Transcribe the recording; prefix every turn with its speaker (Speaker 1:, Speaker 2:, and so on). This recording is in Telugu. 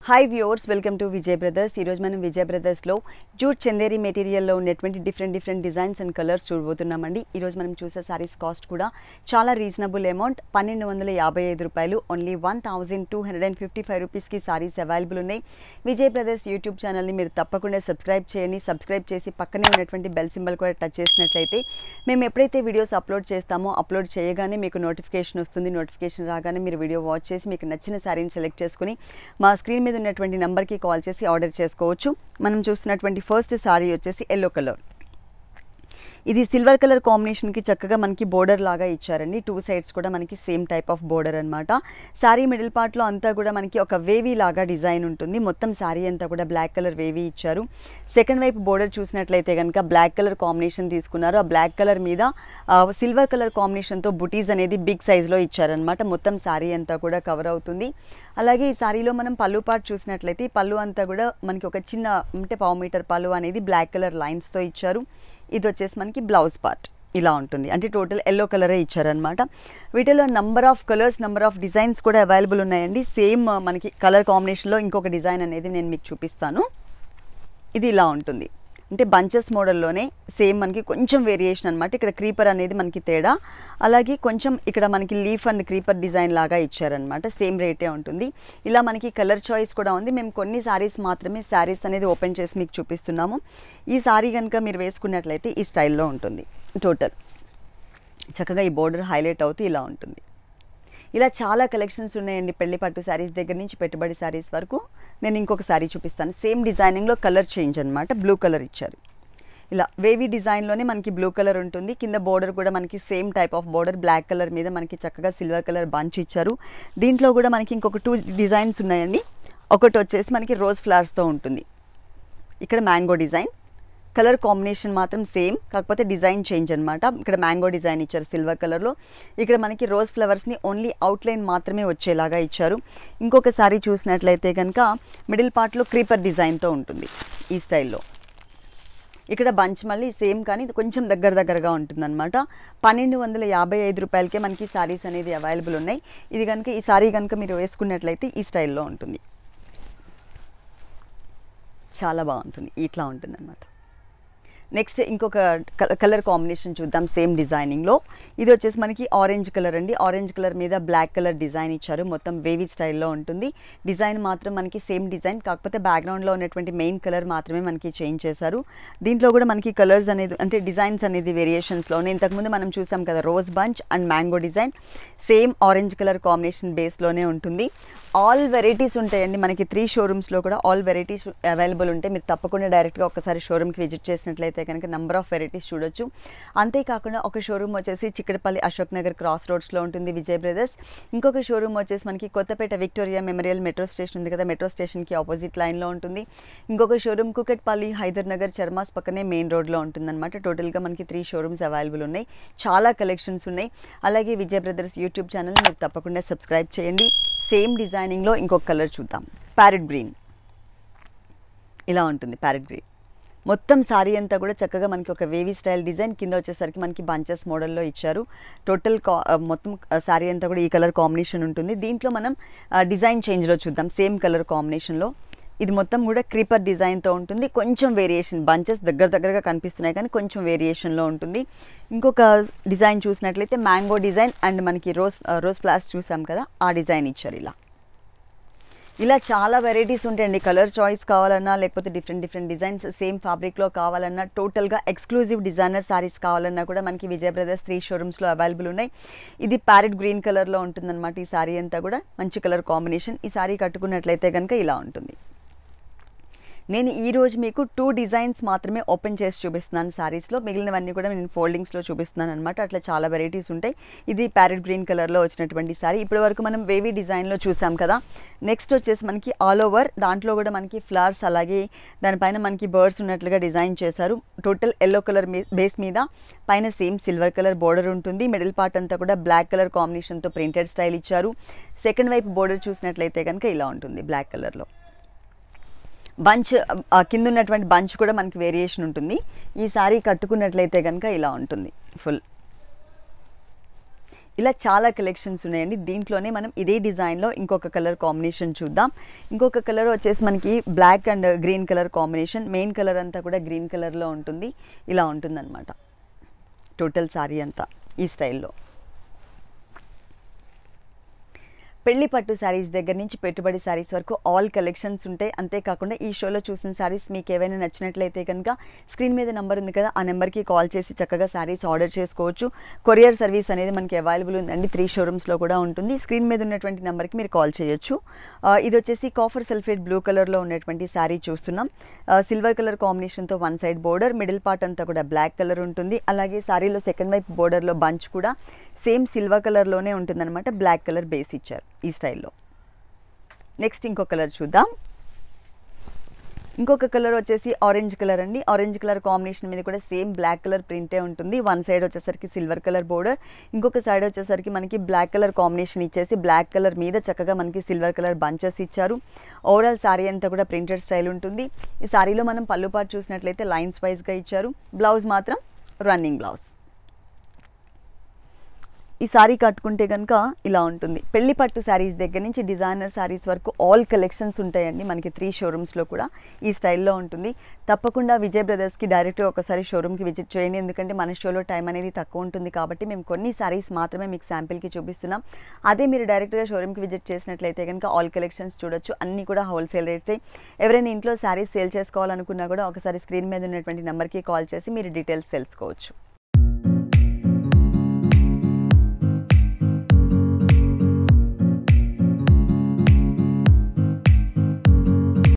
Speaker 1: Hi viewers, welcome to Vijay brothers. ఈరోజు మనం విజయ్ బ్రదర్స్లో జూట్ చందేరి మెటీరియల్లో ఉన్నటువంటి డిఫరెంట్ డిజైన్స్ అండ్ కలర్స్ చూడబోతున్నామండి. ఈరోజు మనం చూసే సారీస్ కాస్ట్ కూడా చాలా రీజనబుల్ అమౌంట్, 1255 రూపాయలు, ఓన్లీ 1255 రూపీస్కి సారీస్ అవైలబుల్ ఉన్నాయి. విజయ్ బ్రదర్స్ యూట్యూబ్ ఛానల్ని మీరు తప్పకుండా సబ్స్క్రైబ్ చేయండి. సబ్స్క్రైబ్ చేసి పక్కనే ఉన్నటువంటి బెల్ సింబల్ కూడా టచ్ చేసినట్లయితే మేము ఎప్పుడైతే వీడియోస్ అప్లోడ్ చేస్తామో అప్లోడ్ చేయగానే మీకు నోటిఫికేషన్ వస్తుంది. నోటిఫికేషన్ రాగానే మీరు వీడియో వాచ్ చేసి మీకు నచ్చిన సారీని సెలెక్ట్ చేసుకుని మా స్క్రీన్ మీద ఉన్నటువంటి నంబర్కి కాల్ చేసి ఆర్డర్ చేసుకోవచ్చు. మనం చూస్తున్నటువంటి ఫస్ట్ సారీ వచ్చేసి ఎల్లో కలర్. ఇది సిల్వర్ కలర్ కాంబినేషన్కి చక్కగా మనకి బోర్డర్ లాగా ఇచ్చారండి. టూ సైడ్స్ కూడా మనకి సేమ్ టైప్ ఆఫ్ బోర్డర్ అనమాట. శారీ మిడిల్ పార్ట్లో అంతా కూడా మనకి ఒక వేవీ లాగా డిజైన్ ఉంటుంది. మొత్తం శారీ అంతా కూడా బ్లాక్ కలర్ వేవీ ఇచ్చారు. సెకండ్ వైపు బోర్డర్ చూసినట్లయితే కనుక బ్లాక్ కలర్ కాంబినేషన్ తీసుకున్నారు. ఆ బ్లాక్ కలర్ మీద సిల్వర్ కలర్ కాంబినేషన్తో బుటీస్ అనేది బిగ్ సైజ్లో ఇచ్చారనమాట. మొత్తం శారీ అంతా కూడా కవర్ అవుతుంది. అలాగే ఈ శారీలో మనం పళ్ళు పార్ట్ చూసినట్లయితే ఈ పళ్ళు అంతా కూడా మనకి ఒక చిన్న అంటే 1/2 మీటర్ పళ్ళు అనేది బ్లాక్ కలర్ లైన్స్తో ఇచ్చారు. ఇది వచ్చేసి మనకి బ్లౌజ్ పార్ట్ ఇలా ఉంటుంది. అంటే టోటల్ ఎల్లో కలరే ఇచ్చారనమాట. వీటిలో number of colours, number of designs కూడా అవైలబుల్ ఉన్నాయండి. సేమ్ మనకి కలర్ కాంబినేషన్లో ఇంకొక డిజైన్ అనేది నేను మీకు చూపిస్తాను. ఇది ఇలా ఉంటుంది. అంటే బంచెస్ మోడల్లోనే సేమ్ మనకి కొంచెం వేరియేషన్ అనమాట. ఇక్కడ క్రీపర్ అనేది మనకి తేడా, అలాగే కొంచెం ఇక్కడ మనకి లీఫ్ అండ్ క్రీపర్ డిజైన్ లాగా ఇచ్చారనమాట. సేమ్ రేటే ఉంటుంది. ఇలా మనకి కలర్ చాయిస్ కూడా ఉంది. మేము కొన్ని శారీస్ మాత్రమే శారీస్ అనేది ఓపెన్ చేసి మీకు చూపిస్తున్నాము. ఈ శారీ కనుక మీరు వేసుకున్నట్లయితే ఈ స్టైల్లో ఉంటుంది. టోటల్ చక్కగా ఈ బోర్డర్ హైలైట్ అవుతూ ఇలా ఉంటుంది. ఇలా చాలా కలెక్షన్స్ ఉన్నాయండి. పెళ్లి పట్టు శారీస్ దగ్గర నుంచి పెట్టుబడి శారీస్ వరకు. నేను ఇంకొక శారీ చూపిస్తాను. సేమ్ డిజైనింగ్లో కలర్ చేంజ్ అనమాట. బ్లూ కలర్ ఇచ్చారు. ఇలా వేవీ డిజైన్లోనే మనకి బ్లూ కలర్ ఉంటుంది. కింద బోర్డర్ కూడా మనకి same type of border black colour మీద మనకి చక్కగా సిల్వర్ కలర్ బంచ్ ఇచ్చారు. దీంట్లో కూడా మనకి ఇంకొక 2 డిజైన్స్ ఉన్నాయండి. ఒకటి వచ్చేసి మనకి రోజ్ ఫ్లవర్స్తో ఉంటుంది. ఇక్కడ మ్యాంగో డిజైన్. కలర్ కాంబినేషన్ మాత్రం సేమ్, కాకపోతే డిజైన్ చేంజ్ అనమాట. ఇక్కడ మ్యాంగో డిజైన్ ఇచ్చారు సిల్వర్ కలర్లో. ఇక్కడ మనకి రోజ్ ఫ్లవర్స్ని ఓన్లీ అవుట్లైన్ మాత్రమే వచ్చేలాగా ఇచ్చారు. ఇంకొక సారీ చూసినట్లయితే కనుక మిడిల్ పార్ట్లో క్రీపర్ డిజైన్తో ఉంటుంది ఈ స్టైల్లో. ఇక్కడ బంచ్ మళ్ళీ సేమ్, కానీ ఇది కొంచెం దగ్గరగా ఉంటుందన్నమాట. 1255 రూపాయలకే మనకి సారీస్ అనేది అవైలబుల్ ఉన్నాయి. ఇది కనుక ఈ సారీ కనుక మీరు వేసుకున్నట్లయితే ఈ స్టైల్లో ఉంటుంది. చాలా బాగుంటుంది. ఇట్లా ఉంటుంది అన్నమాట. నెక్స్ట్ ఇంకొక కలర్ కాంబినేషన్ చూద్దాం. సేమ్ డిజైనింగ్లో ఇది వచ్చేసి మనకి ఆరెంజ్ కలర్ అండి. ఆరెంజ్ కలర్ మీద బ్లాక్ కలర్ డిజైన్ ఇచ్చారు. మొత్తం వేవీ స్టైల్లో ఉంటుంది. డిజైన్ మాత్రం మనకి సేమ్ డిజైన్, కాకపోతే బ్యాక్గ్రౌండ్లో ఉన్నటువంటి మెయిన్ కలర్ మాత్రమే మనకి చేంజ్ చేశారు. దీంట్లో కూడా మనకి కలర్స్ అనేది అంటే డిజైన్స్ అనేది వేరియేషన్స్లో ఉన్నాయి. ఇంతకుముందు మనం చూసాం కదా rose bunch and mango design. Same orange colour combination బేస్లోనే ఉంటుంది. ఆల్ వెరైటీస్ ఉంటాయండి మనకి 3 షోరూమ్స్లో కూడా ఆల్ వెరైటీస్ అవైలబుల్ ఉంటాయి. మీరు తప్పకుండా డైరెక్ట్గా ఒకసారి షోరూమ్కి విజిట్ చేసినట్లయితే కనుక నెంబర్ ఆఫ్ వెరైటీస్ చూడొచ్చు. అంతేకాకుండా ఒక షోరూమ్ వచ్చేసి చిక్కడపల్లి అశోక్ నగర్ క్రాస్ రోడ్స్లో ఉంటుంది విజయ్ బ్రదర్స్. ఇంకొక షోరూమ్ వచ్చేసి మనకి Kothapet Victoria Memorial metro station ఉంది కదా, మెట్రో స్టేషన్కి ఆపోజిట్ లైన్లో ఉంటుంది. ఇంకొక షోరూమ్ కుకట్పల్లి హైదర్ నగర్ చర్మాస్ పక్కనే మెయిన్ రోడ్లో ఉంటుందన్నమాట. టోటల్గా మనకి 3 షోరూమ్స్ అవైలబుల్ ఉన్నాయి. చాలా కలెక్షన్స్ ఉన్నాయి. అలాగే విజయ్ బ్రదర్స్ యూట్యూబ్ ఛానల్ మీరు తప్పకుండా సబ్స్క్రైబ్ చేయండి. సేమ్ డిజైనింగ్లో ఇంకొక కలర్ చూద్దాం. ప్యారెట్ గ్రీన్ ఇలా ఉంటుంది. ప్యారెట్ గ్రీన్ మొత్తం సారీ అంతా కూడా చక్కగా మనకి ఒక వేవీ స్టైల్ డిజైన్, కింద వచ్చేసరికి మనకి బంచెస్ మోడల్లో ఇచ్చారు. టోటల్ మొత్తం సారీ అంతా కూడా ఈ కలర్ కాంబినేషన్ ఉంటుంది. దీంట్లో మనం డిజైన్ చేంజ్లో చూద్దాం. సేమ్ కలర్ కాంబినేషన్లో ఇది మొత్తం కూడా క్రీపర్ డిజైన్తో ఉంటుంది. కొంచెం వేరియేషన్, బంచెస్ దగ్గరగా కనిపిస్తున్నాయి కానీ కొంచెం వేరియేషన్లో ఉంటుంది. ఇంకొక డిజైన్ చూసినట్లయితే మ్యాంగో డిజైన్ అండ్ మనకి రోజ్ ఫ్లవర్స్ చూసాం కదా, ఆ డిజైన్ ఇచ్చారు. ఇలా చాలా వెరైటీస్ ఉంటాయండి. కలర్ చాయిస్ కావాలన్నా, లేకపోతే డిఫరెంట్ డిజైన్స్ సేమ్ ఫ్యాబ్రిక్లో కావాలన్నా, టోటల్గా ఎక్స్క్లూజివ్ డిజైనర్ శారీస్ కావాలన్నా కూడా మనకి విజయ్ బ్రదర్స్ 3 షోరూమ్స్లో అవైలబుల్ ఉన్నాయి. ఇది ప్యారెట్ గ్రీన్ కలర్లో ఉంటుందన్నమాట. ఈ శారీ అంతా కూడా మంచి కలర్ కాంబినేషన్. ఈ శారీ కట్టుకున్నట్లయితే కనుక ఇలా ఉంటుంది. నేను ఈరోజు మీకు 2 డిజైన్స్ మాత్రమే ఓపెన్ చేసి చూపిస్తున్నాను శారీస్లో. మిగిలినవన్నీ కూడా నేను ఫోల్డింగ్స్లో చూపిస్తున్నాను అనమాట. అట్లా చాలా వెరైటీస్ ఉంటాయి. ఇది ప్యారెట్ గ్రీన్ కలర్లో వచ్చినటువంటి శారీ. ఇప్పటి వరకు మనం వేవీ డిజైన్లో చూసాం కదా. నెక్స్ట్ వచ్చేసి మనకి ఆల్ ఓవర్, దాంట్లో కూడా మనకి ఫ్లవర్స్ అలాగే దానిపైన మనకి బర్డ్స్ ఉన్నట్లుగా డిజైన్ చేశారు. టోటల్ ఎల్లో కలర్ బేస్ మీద పైన సేమ్ సిల్వర్ కలర్ బోర్డర్ ఉంటుంది. మిడిల్ పార్ట్ అంతా కూడా బ్లాక్ కలర్ కాంబినేషన్తో ప్రింటెడ్ స్టైల్ ఇచ్చారు. సెకండ్ వైపు బోర్డర్ చూసినట్లయితే కనుక ఇలా ఉంటుంది బ్లాక్ కలర్లో. బంచ్ కింద ఉన్నటువంటి బంచ్ కూడా మనకి వేరియేషన్ ఉంటుంది. ఈ సారీ కట్టుకున్నట్లయితే కనుక ఇలా ఉంటుంది ఫుల్. ఇలా చాలా కలెక్షన్స్ ఉన్నాయండి. దీంట్లోనే మనం ఇదే డిజైన్లో ఇంకొక కలర్ కాంబినేషన్ చూద్దాం. ఇంకొక కలర్ వచ్చేసి మనకి black and green colour combination. Main colour అంతా కూడా గ్రీన్ కలర్లో ఉంటుంది. ఇలా ఉంటుందన్నమాట టోటల్ శారీ అంతా ఈ స్టైల్లో. పెళ్లి పట్టు శారీస్ దగ్గర నుంచి పెట్టుబడి శారీస్ వరకు ఆల్ కలెక్షన్స్ ఉంటాయి. అంతేకాకుండా ఈ షోలో చూసిన శారీస్ మీకు ఏవైనా నచ్చినట్లయితే కనుక స్క్రీన్ మీద నెంబర్ ఉంది కదా, ఆ నెంబర్కి కాల్ చేసి చక్కగా శారీస్ ఆర్డర్ చేసుకోవచ్చు. కొరియర్ సర్వీస్ అనేది మనకి అవైలబుల్ ఉందండి. 3 షోరూమ్స్లో కూడా ఉంటుంది. స్క్రీన్ మీద ఉన్నటువంటి నెంబర్కి మీరు కాల్ చేయొచ్చు. ఇది వచ్చేసి కాఫర్ సల్ఫేట్ బ్లూ కలర్లో ఉన్నటువంటి శారీ చూస్తున్నాం. సిల్వర్ కలర్ కాంబినేషన్తో one side border, middle part అంతా కూడా బ్లాక్ కలర్ ఉంటుంది. అలాగే శారీలో సెకండ్ వైపు బోర్డర్లో బంచ్ కూడా సేమ్ సిల్వర్ కలర్లోనే ఉంటుందన్నమాట. బ్లాక్ కలర్ బేస్ ఇచ్చారు ఈ స్టైల్లో. నెక్స్ట్ ఇంకో కలర్ చూద్దాం. ఇంకొక కలర్ వచ్చేసి ఆరెంజ్ కలర్ అండి. ఆరెంజ్ కలర్ కాంబినేషన్ మీద కూడా సేమ్ బ్లాక్ కలర్ ప్రింటే ఉంటుంది. వన్ సైడ్ వచ్చేసరికి సిల్వర్ కలర్ బోర్డర్, ఇంకొక సైడ్ వచ్చేసరికి మనకి బ్లాక్ కలర్ కాంబినేషన్ ఇచ్చేసి బ్లాక్ కలర్ మీద చక్కగా మనకి సిల్వర్ కలర్ బంచెస్ ఇచ్చారు. ఓవరాల్ శారీ అంతా కూడా ప్రింటెడ్ స్టైల్ ఉంటుంది. ఈ శారీలో మనం పళ్ళు పాటు చూసినట్లయితే లైన్స్ వైజ్గా ఇచ్చారు. బ్లౌజ్ మాత్రం రన్నింగ్ బ్లౌజ్. ఈ శారీ కట్టుకుంటే కనుక ఇలా ఉంటుంది. పెళ్లి పట్టు శారీస్ దగ్గర నుంచి డిజైనర్ శారీస్ వరకు ఆల్ కలెక్షన్స్ ఉంటాయండి మనకి 3 షోరూమ్స్లో కూడా ఈ స్టైల్లో ఉంటుంది. తప్పకుండా విజయ్ బ్రదర్స్కి డైరెక్ట్గా ఒకసారి షోరూమ్కి విజిట్ చేయండి. ఎందుకంటే మన షోలో టైం అనేది తక్కువ ఉంటుంది కాబట్టి మేము కొన్ని శారీస్ మాత్రమే మీకు శాంపిల్కి చూపిస్తున్నాం. అదే మీరు డైరెక్ట్గా షోరూమ్కి విజిట్ చేసినట్లయితే కనుక ఆల్ కలెక్షన్స్ చూడొచ్చు. అన్నీ కూడా హోల్సేల్ రేట్సే. ఎవరైనా ఇంట్లో శారీస్ సేల్ చేసుకోవాలనుకున్నా కూడా ఒకసారి స్క్రీన్ మీద ఉన్నటువంటి నెంబర్కి కాల్ చేసి మీరు డీటెయిల్స్ తెలుసుకోవచ్చు.